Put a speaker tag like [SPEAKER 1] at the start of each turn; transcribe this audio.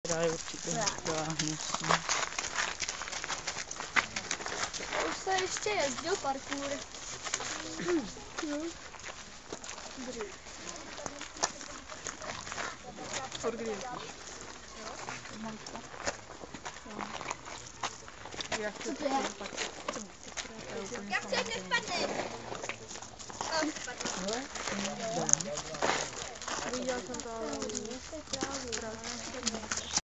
[SPEAKER 1] která je určitě hezká, musí.
[SPEAKER 2] Už se ještě jezdil parkour.
[SPEAKER 1] Od kdy jezdíš?
[SPEAKER 2] Co to je? Jak se nespadne? Viděl jsem to, ale